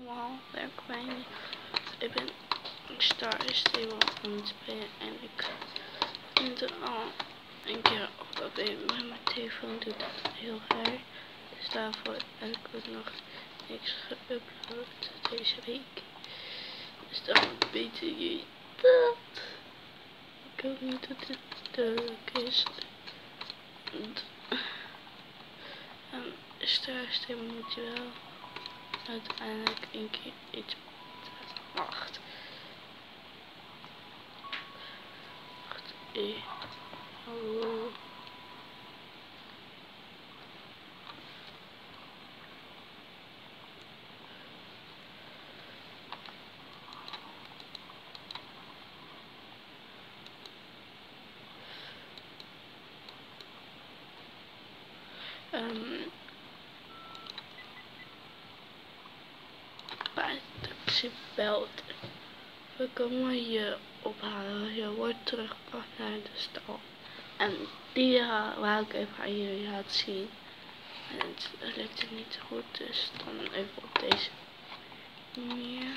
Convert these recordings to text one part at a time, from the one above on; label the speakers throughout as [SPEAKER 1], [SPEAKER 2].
[SPEAKER 1] allemaal, welkom bij me. Ik ben Star Stable aan het spelen en ik vind het al een keer opgegeven, maar mijn telefoon doet dat heel raar. Dus daarvoor heb ik ook nog niks geüpload deze week. Dus dan weten jullie dat. Ik hoop niet dat het duidelijk is. Star Stable moet je wel uiteindelijk een keer iets wacht. Hallo. Bij de taxi belt. We komen je ophalen. Je wordt teruggebracht naar de stal. En die wou ik even aan jullie laten zien. En het lukt het niet goed, dus dan even op deze manier.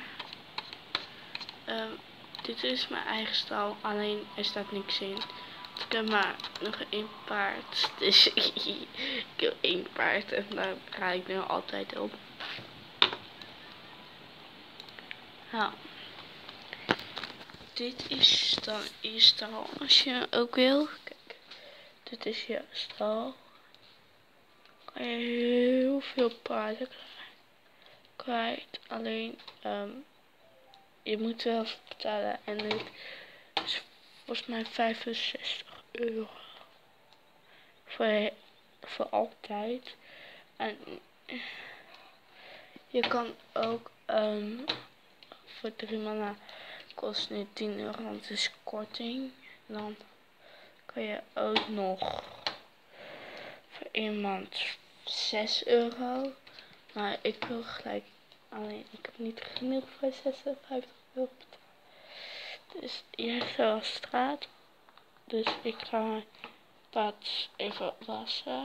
[SPEAKER 1] Dit is mijn eigen stal, alleen er staat niks in. Ik heb maar nog één paard, dus ik heb één paard en daar ga ik nu altijd op. Nou, dit is dan je stal als je ook wil. Kijk, dit is je stal. Kan je heel veel paarden kwijt, alleen je moet wel betalen en dit is volgens mij 65 euro voor altijd. En je kan ook voor 3 maanden kost nu 10 euro, want het is korting. Dan kan je ook nog voor 1 maand 6 euro. Maar ik wil gelijk, alleen ik heb niet genoeg voor 56 euro betalen. Dus hier is wel straat. Dus ik ga mijn paard even wassen.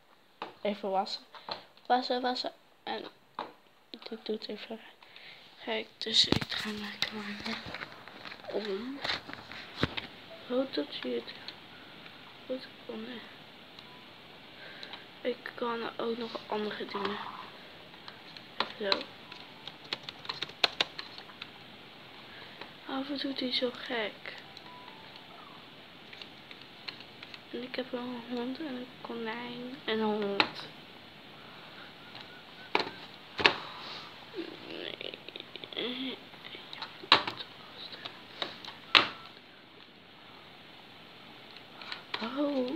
[SPEAKER 1] Wassen. En dit doet even gek. Dus ik ga mijn kamer om. Hoop dat je het goed kon. Ik kan ook nog andere dingen. Zo. Af en toe doet hij zo gek. En ik heb een hond en een konijn en een hond. Nee. Oh.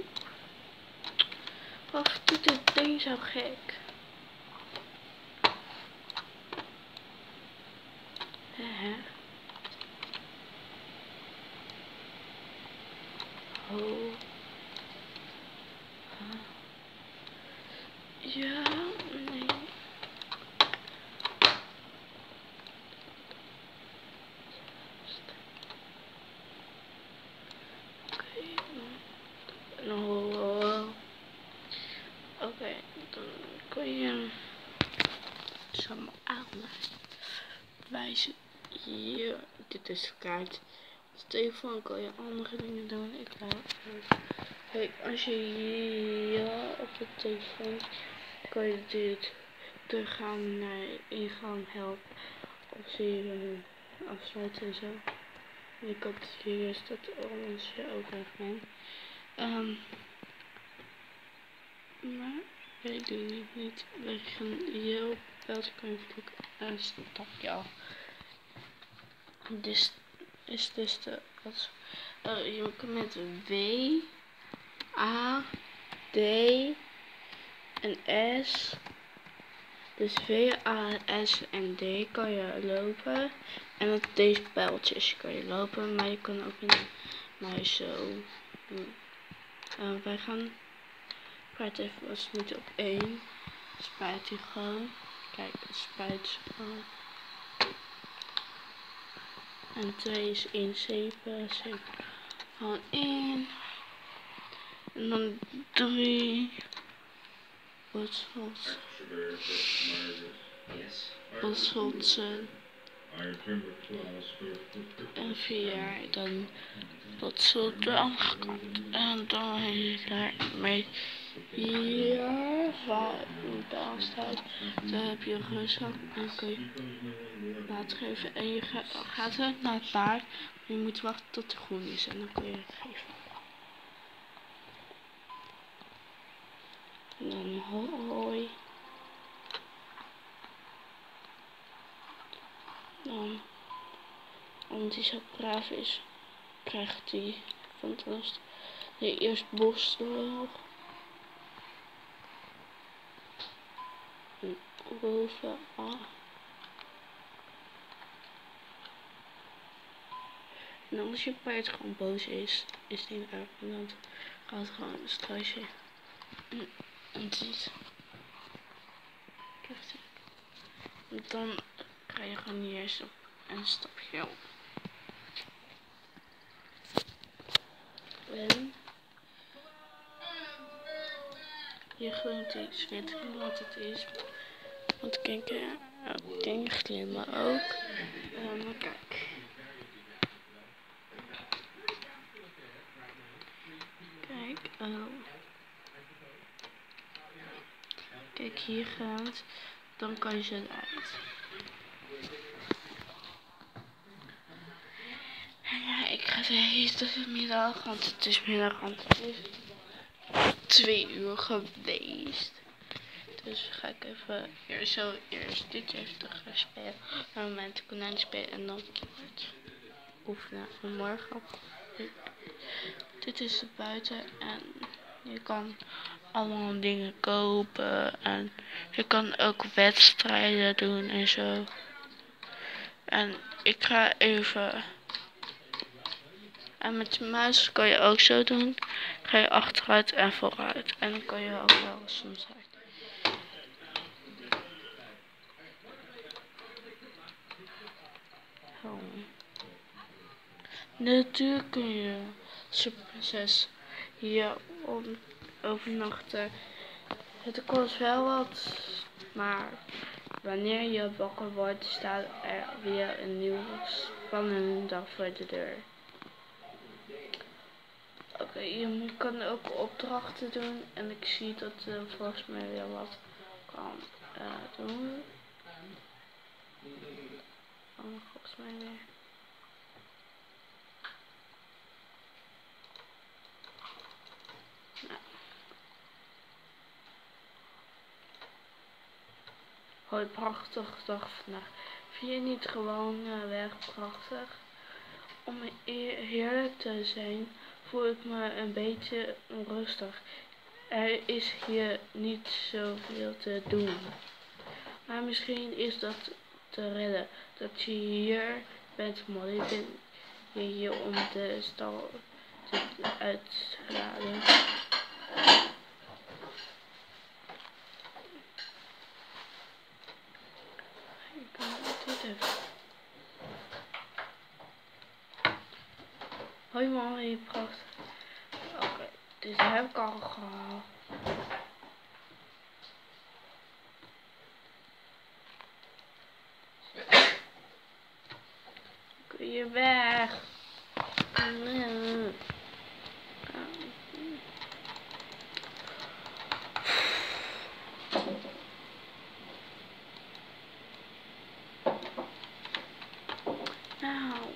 [SPEAKER 1] Wat doet dit ding zo gek? Oh. Ja, nee. Oké, dan kun je samen aanwijzen. Hier, dit is de kaart. Als telefoon kan je andere dingen doen. Kijk, als je hier op de telefoon kan je dit teruggaan naar ingang helpen. Of zie je afsluiten en zo. En ik had hier dat als je ook weg bent. Maar ik doe het niet. We gaan hier op belt kan je vloeken en stap je af. Dit is dus de je kan met W, A, D en S. Dus V, A, S en D kan je lopen. En met deze pijltjes kan je lopen, maar je kan ook met een muis zo doen. Wij gaan paard even was niet op 1. Spuit hij gewoon. Kijk, het spuit gewoon. En 2 is 1, 7. Gewoon 1. En dan 3. Wat? Botseltsen. En 4 jaar dan Botselten. En dan is het daarmee hier van dan staat. Dan heb je rugzak en kun je water geven. En je gaat het naar het paard. Je moet wachten tot het groen is en dan kun je het geven. En dan hoi. Dan, omdat hij zo braaf is, krijgt hij van het last de eerst borstdroog. En bovenaan. En als je paard gewoon boos is het niet erg, want dan gaat het gewoon een struisje. En ziet. Dan krijg je gewoon hier eerst een stapje op. En je gunt iets, weet niet wat het is. Want kijk, dingen glimmen ook. Maar kijk. Kijk, kijk hier gaat, dan kan je ze eruit. En ja, ik ga deze middag, want het is middag, want het is 2 uur geweest. Dus ga ik even eerst dit even gaan spelen. Dan met de konijn spelen en dan het oefenen. En morgen. Dit is het buiten en je kan allemaal dingen kopen. En je kan ook wedstrijden doen en zo. En ik ga even. En met de muis kan je ook zo doen. Ga je achteruit en vooruit. En dan kan je ook wel soms uit. Oh. Natuurlijk kun je Superprinses hier overnachten. Het kost wel wat. Maar wanneer je wakker wordt, staat er weer een nieuwe spannende dag voor de deur. Oké, je kan ook opdrachten doen en ik zie dat volgens mij weer wat kan doen. Volgens mij weer. Nou. Hoi, prachtige dag vandaag. Vind je niet gewoon weg prachtig? Om heerlijk te zijn voel ik me een beetje onrustig. Er is hier niet zoveel te doen. Maar misschien is dat te redden. Dat je hier bent, Molly. Ben je hier om de stal uit te laden? Ik kan dit even. Hoi Molly, prachtig. Oké, dus heb ik al gehad. Kun je weg? Nou.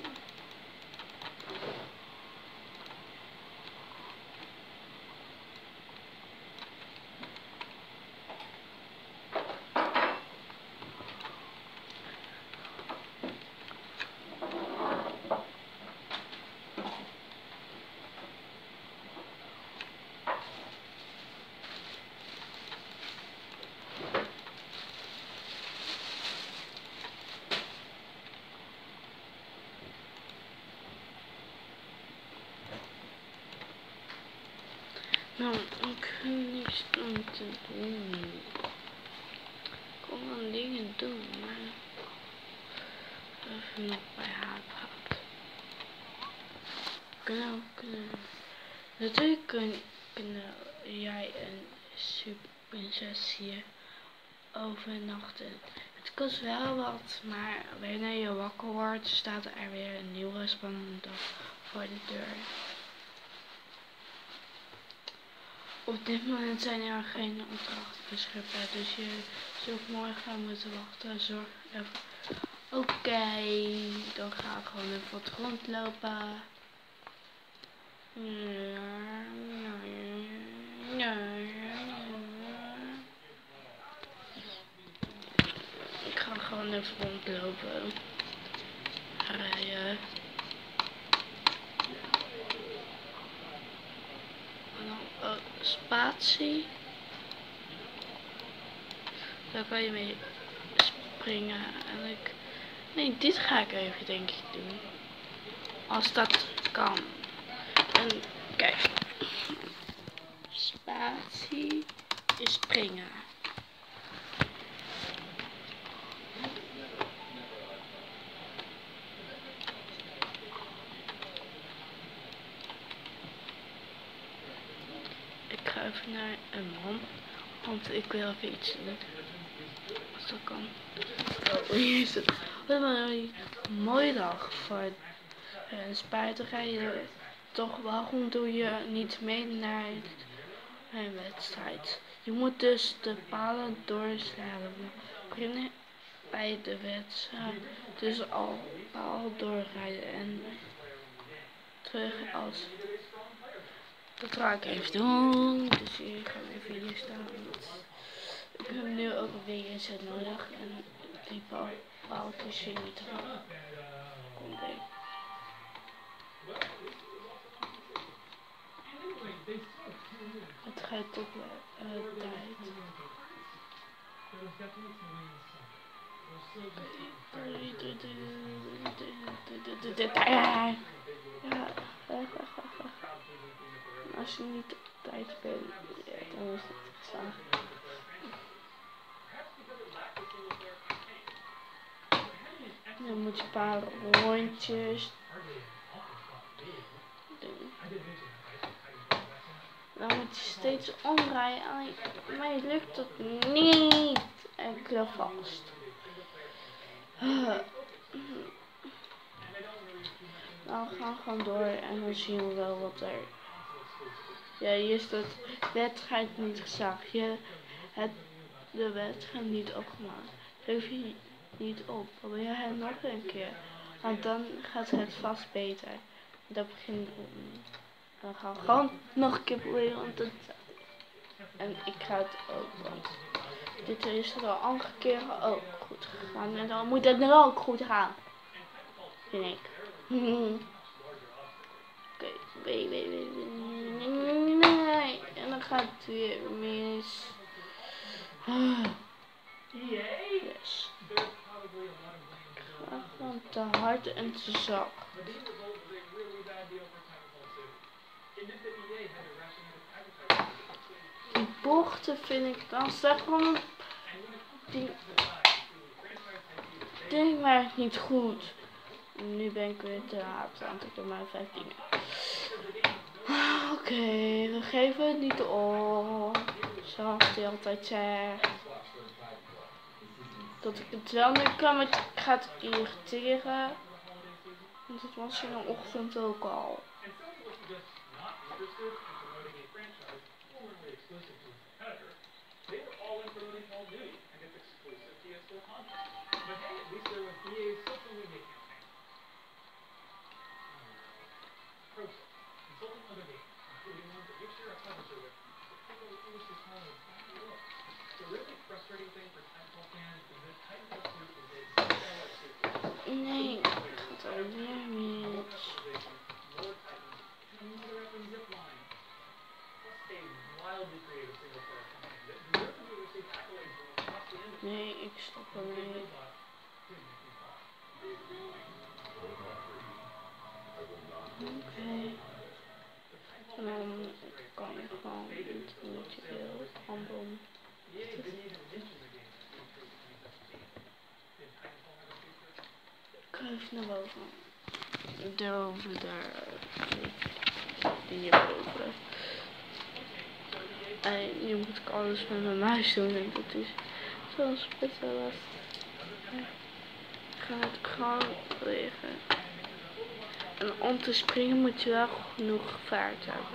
[SPEAKER 1] Nou, ik heb niks om te doen. Ik kon wel dingen doen, maar even nog bij haar praten. Natuurlijk kunnen jij een superprinses hier overnachten. Het kost wel wat, maar wanneer je wakker wordt, staat er weer een nieuwe spannende dag voor de deur. Op dit moment zijn er geen opdrachten beschikbaar, dus je zult morgen moeten wachten. Zorg even. Oké, dan ga ik gewoon even wat rondlopen. Ik ga gewoon even rondlopen. Rijden. En dan spatie. Daar kan je mee springen. En nee, dit ga ik even denk ik doen. Als dat kan. En kijk. Spatie is springen. Ik ga even naar een man. Want ik wil even iets doen. Als dat kan. Oh, jezus. Wat een mooie dag voor spuiterrijden. Toch, waarom doe je niet mee naar een wedstrijd? Je moet dus de palen doorslaan. Beginnen bij de wedstrijd. Dus al paal doorrijden en terug als. Dat ga ik even doen. Dus hier gaan we even hier staan. Ik heb nu ook een WS nodig en die paaltjes zien niet te gaan. Kom mee. Het gaat op tijd. Ja. Als je niet op tijd bent, dan is het geslaagd. Dan moet je een paar rondjes doen. Dan moet je steeds omdraaien. Maar je lukt het niet. Ik loop vast. Dan gaan we gewoon door en dan zien we wel wat er. Ja, hier is de wedstrijd niet geslaagd. Je hebt de wedstrijd niet opgemaakt. Geef je niet op. Probeer het nog een keer. Want dan gaat het vast beter. Dat begint opnieuw. Dan gaan we gewoon nog een keer proberen. Want dat... En ik ga het ook. Want dit is er al andere keren ook goed gegaan. En dan moet het nu ook goed gaan. Vind ik. Oké, nee. En dan gaat het weer mis. Yes. Ga gewoon te hard en te zacht. Die bochten vind ik dan zeg gewoon. Die ding werkt niet goed. Nu ben ik weer te hard aan het doen, maar 5 dingen. Oké, we geven het niet op. Zoals hij altijd zegt. Dat ik het wel nu kan, maar het gaat irriteren. Want het was in de ochtend ook al. Nee, het gaat er weer mis. Nee, ik stop ermee. Oké. En dan kan je gewoon niet wat je wil. Handom. Ik ga even naar boven. Daarover daar. Hierboven. En nu moet ik alles met mijn muis doen en dat is soms best wel lastig. gaat gewoon liggen. En om te springen moet je wel genoeg vaart hebben.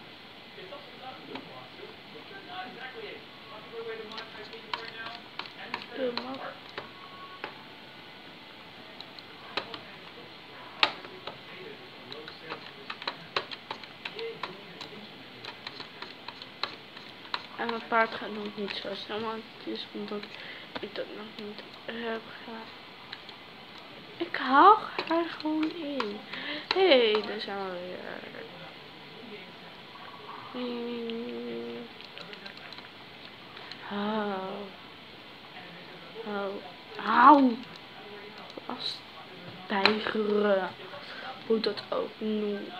[SPEAKER 1] En mijn paard gaat nog niet zo snel, maar het is omdat ik dat nog niet heb gedaan. Ik haal haar gewoon in. Hé, daar zijn we weer. Hou. Hou. Hou. Als tijgeren. Hoe dat ook noemt.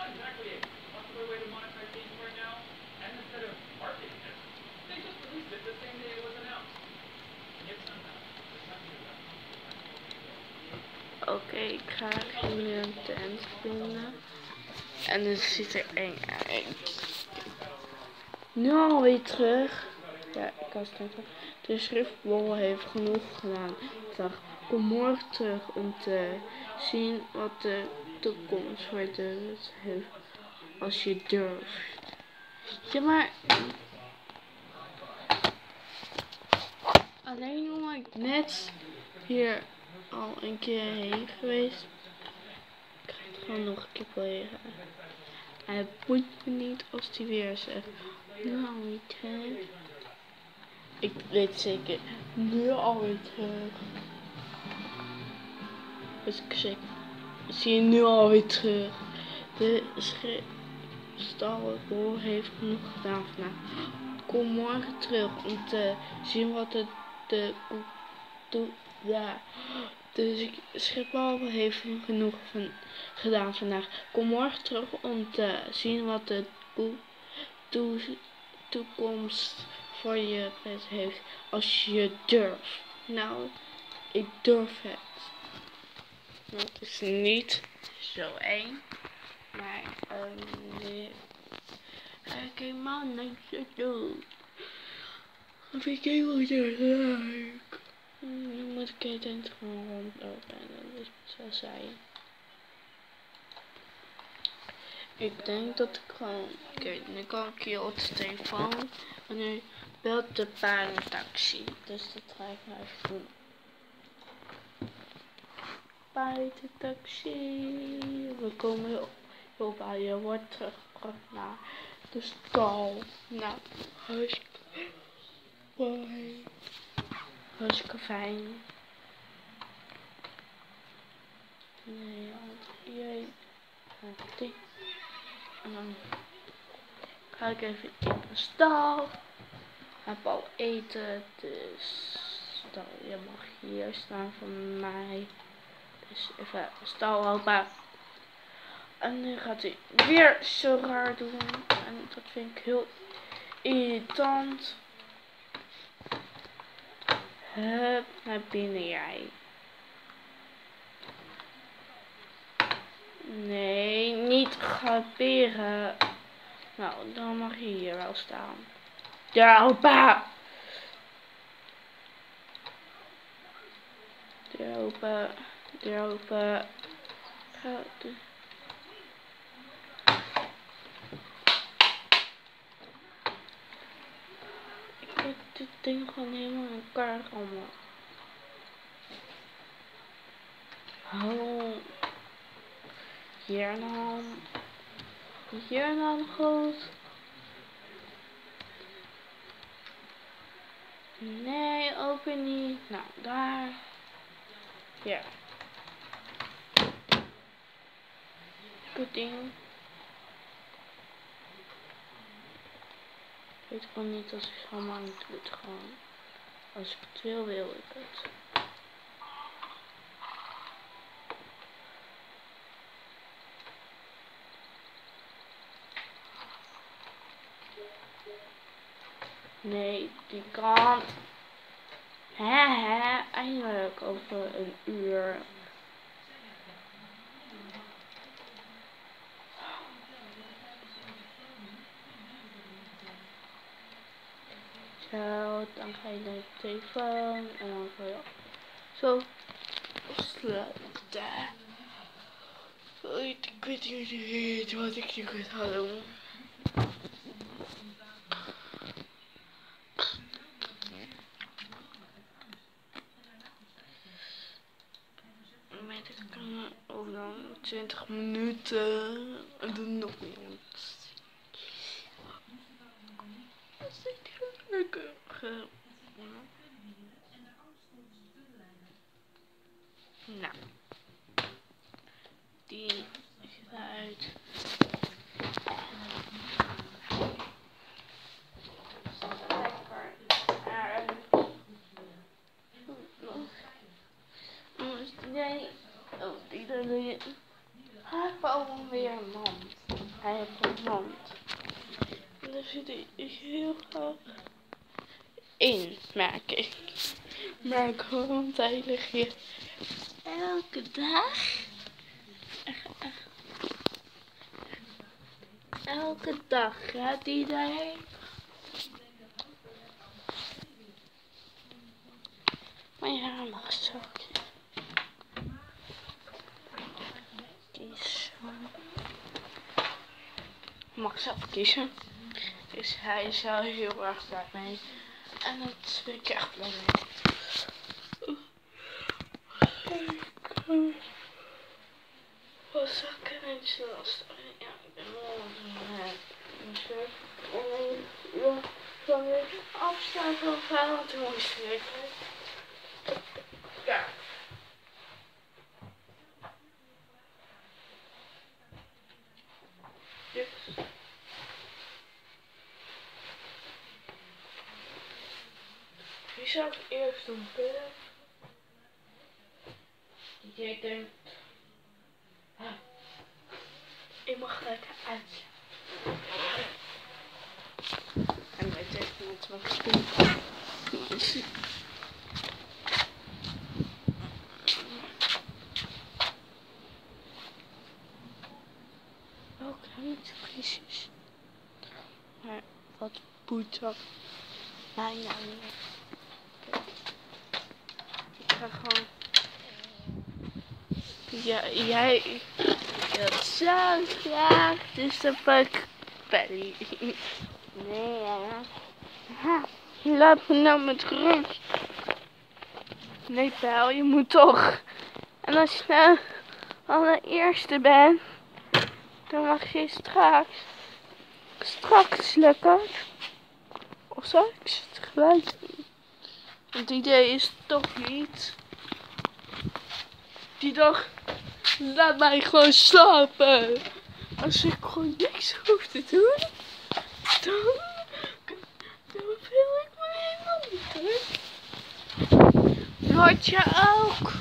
[SPEAKER 1] Oké, ik ga nu een tent vinden. En het ziet er eng uit. Nu alweer terug. Ja, ik kan het zeggen. De schriftbol heeft genoeg gedaan. Kom morgen terug om te zien wat de toekomst voor de heeft. Als je durft. Ja, maar alleen omdat ik net hier al een keer heen geweest. Ik ga het gewoon nog een keer proberen. En het boeit me niet als die weer zegt. Nu alweer terug. Ik weet zeker. Nu alweer terug. Dus ik zeg. Zie je nu alweer terug. De stalbol heeft genoeg gedaan vandaag. Kom morgen terug om te zien wat de doet. Ja. De schipbal heeft genoeg gedaan vandaag. Kom morgen terug om te zien wat de toekomst voor je heeft. Als je durft. Nou, ik durf het. Het is niet zo eng. Maar nee. Ga ik helemaal niks doen. Of ik helemaal niet leuk. Nu moet ik het tent gewoon rondlopen en dat is zo saai. Ik denk dat ik gewoon... Oké, nu kan ik hier op de telefoon. En nu belt de paardentaxi. Dus dat ga ik nou even doen. Paardentaxi. We komen heel bij. Je wordt teruggebracht naar de stal. Nou, hartstikke mooi. Hartstikke fijn. Nee, want jij... En dan ga ik even in de stal. Ik heb al eten, dus je mag hier staan van mij. Dus even stal open. En nu gaat hij weer zo raar doen. En dat vind ik heel irritant. Hup, naar binnen jij. Nee, niet gaperen. Nou, dan mag je hier wel staan. Ja, opa! Deur open. Deur open. Ga de... Ik heb dit ding gewoon helemaal in elkaar allemaal. Oh. Hier dan. Hier dan goed. Nee, open niet. Nou, daar. Ja. Goed ding. Ik weet gewoon niet als ik het allemaal niet doe. Het gewoon. Als ik het wil, wil ik het. Nee, die kant. Hè, eindelijk over een uur. Zo, dan ga je naar de telefoon en dan ga je zo afsluiten. Ik weet niet wat ik nu ga doen. Maar dit kan ook dan 20 minuten en dan nog niets. Dat is niet lekker. Nou, die is eruit. Lekker uit. Nee. Oh, die erin. Hij heeft alweer een mand. Hij heeft een mand. En daar zit ik heel graag in, merk ik. Maar gewoon hij ligt hier elke dag. Elke dag gaat die daarheen. Maar ja, mag zo kiezen. Mag zelf kiezen. Dus hij is wel heel erg blij mee. En dat ben ik echt blij mee. Wat zou ik er eens lastig? Ja, ik ben wel een van de afstaan van Valentijn moest ik. Ja. Dus. Wie zou ik eerst doen? Jij denkt. Ik mag lekker uit. En wij tegen het wat spoel. Ook niet precies. Maar wat boeit dat? Nee, nou niet. Ik ga gewoon. Ja, jij wilt zo graag, dus dan pak ik Belly. Nee, ja. Laat me nou met rust. Nee, Pel, je moet toch. En als je nou allereerste bent, dan mag je straks lekker. Of zou ik het gelijk doen? Het idee is toch niet. Die dag, laat mij gewoon slapen. Als ik gewoon niks hoef te doen, dan wil ik me helemaal niet. Lotje ook.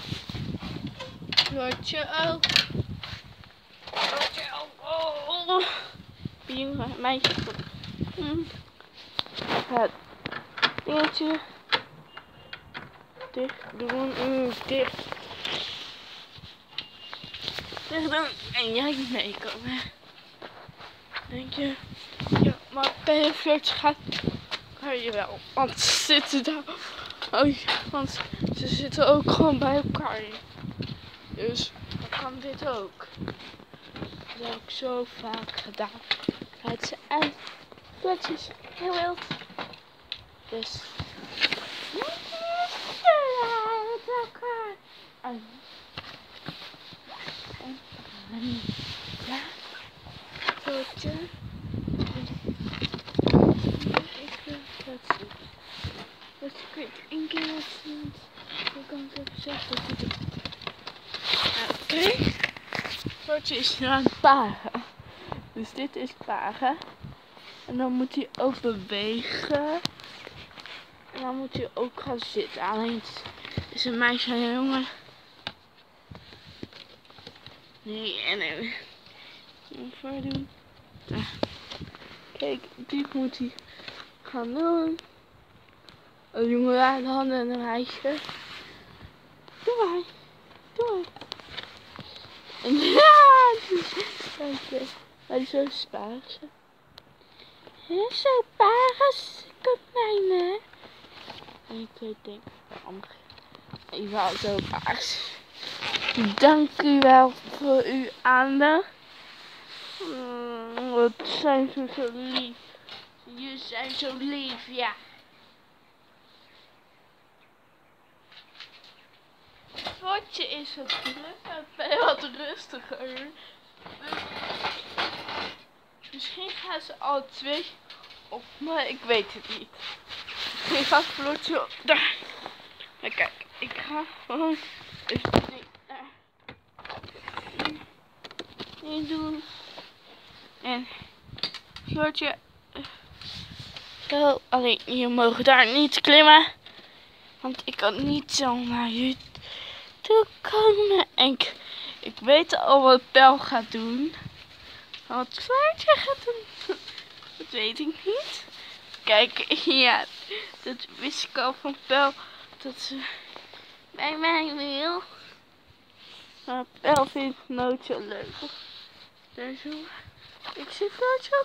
[SPEAKER 1] Lotje ook. Lotje ook. Oh. Jongen, meisje. Het dingetje dicht doen. Dicht. Dicht doen. En jij meekomen. Denk je? Ja, maar bij een flirtje kan je wel. Want ze zitten daar. Oh, want ze zitten ook gewoon bij elkaar. Dus dan kan dit ook. Dat heb ik zo vaak gedaan. Het is en flirtjes heel wild. Dus. Ja. Flirtje. Dus ik weet één keer wat zien. Dan kan ik even zeggen dat hij doet. Oké. Flirtje is nu aan het paren. Dus dit is paren. En dan moet hij ook bewegen. En dan moet hij ook gaan zitten. Alleen het is een meisje en een jongen. Nee, en even voordoen. Ja. Kijk, dit moet hij gaan doen. Een jongen aan de handen en een meisje. Doe maar. Doe maar. En ja, kijk, maar zo spaars. Zo paars, konijnen. En ik denk, ik wou zo paars. Dank u wel voor uw aandacht. Wat zijn ze zo lief. Jullie zijn zo lief, ja. Floortje is wat druk, ben wat rustiger. Misschien gaan ze alle twee op, maar ik weet het niet. Misschien gaat Floortje op daar. Maar kijk, ik ga gewoon even niet doen. En Floortje, zo, alleen je mag daar niet klimmen. Want ik kan niet zo naar je toe komen. En ik weet al wat Pel gaat doen. Wat Floortje gaat doen, dat weet ik niet. Kijk, ja, dat wist ik al van Pel. Dat ze bij mij wil. Maar Pel vindt het nooit zo leuk. Dus ik zie Floortje ook.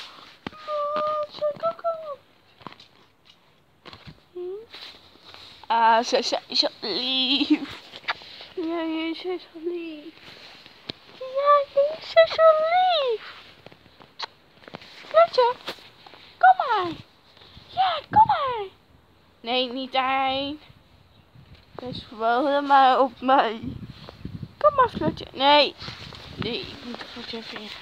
[SPEAKER 1] Ah, ze zijn zo lief. Ja, je zijn zo lief. Ja, je zijn zo lief. Floortje, kom maar. Ja, kom maar. Nee, niet daarheen. Dus wonen maar op mij. Kom maar, Floortje. Nee. Nee, ik moet Floortje even in.